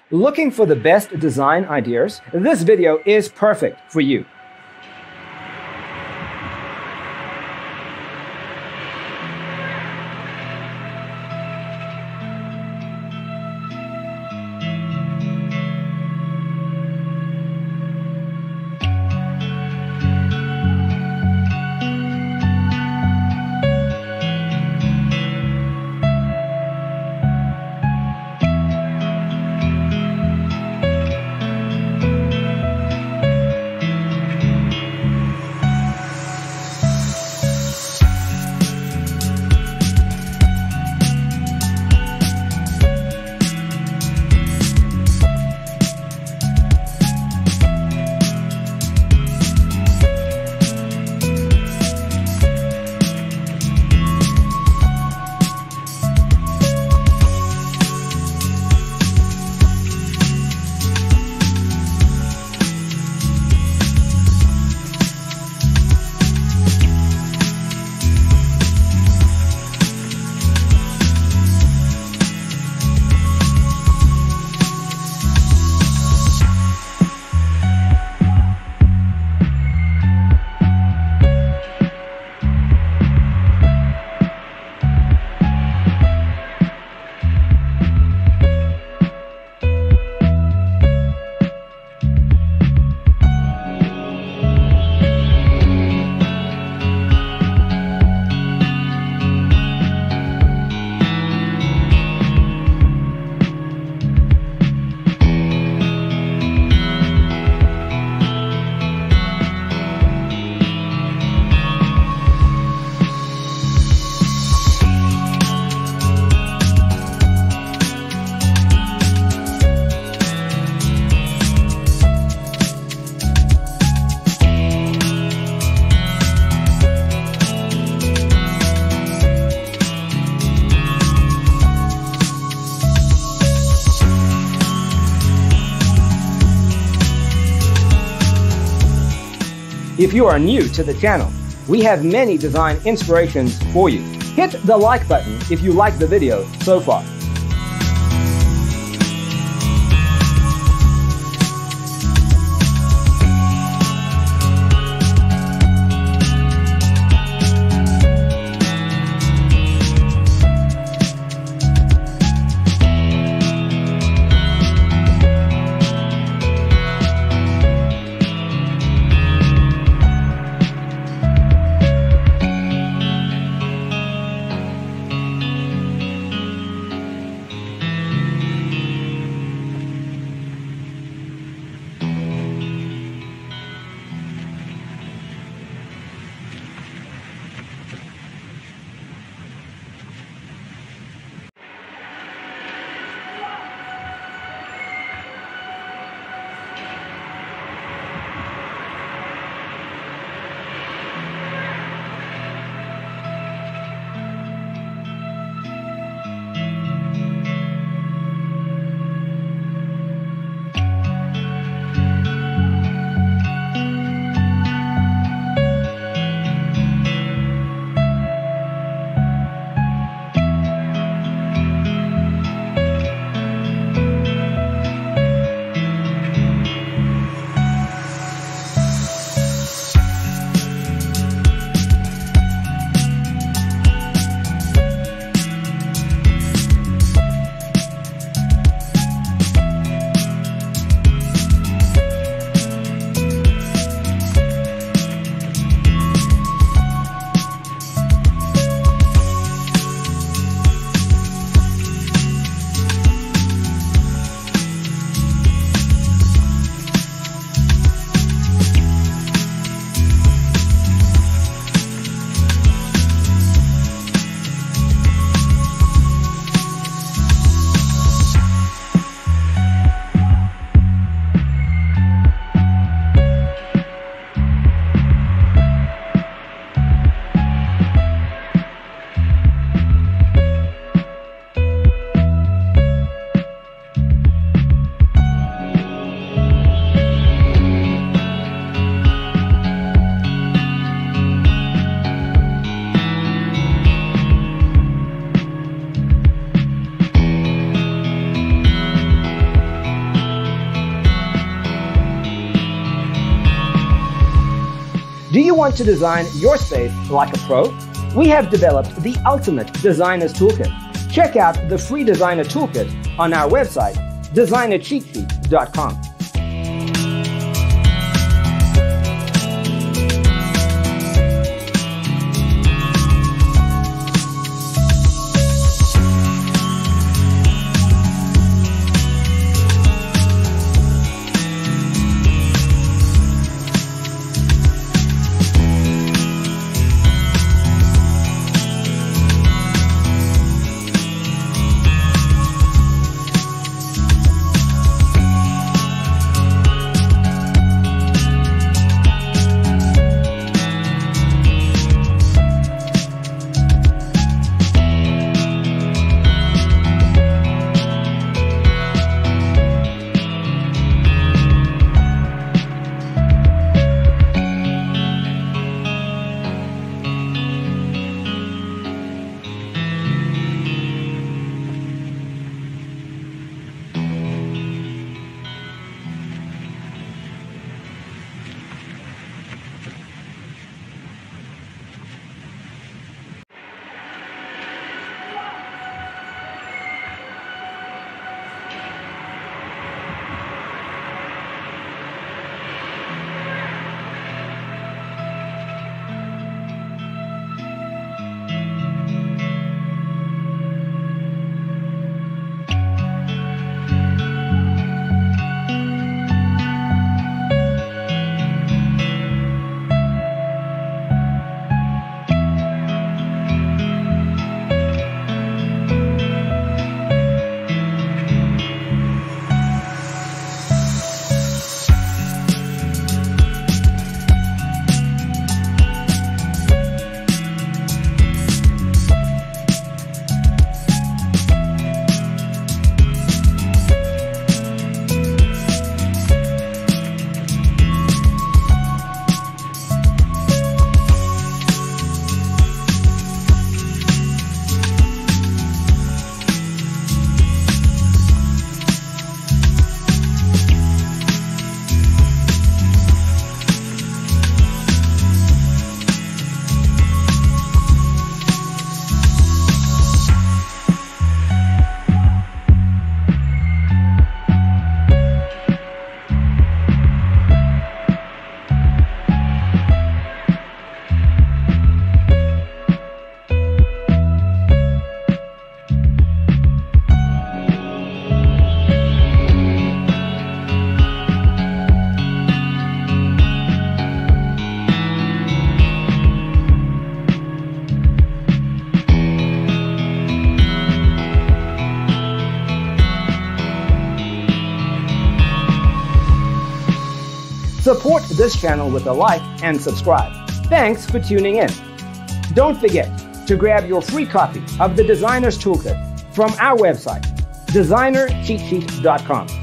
Looking for the best design ideas? This video is perfect for you. If you are new to the channel, we have many design inspirations for you. Hit the like button if you like the video so far. you want to design your space like a pro? We have developed the ultimate designer's toolkit. Check out the free designer toolkit on our website, designercheatsheet.com. Support this channel with a like and subscribe. Thanks for tuning in. Don't forget to grab your free copy of the Designer's Toolkit from our website, designercheatsheet.com.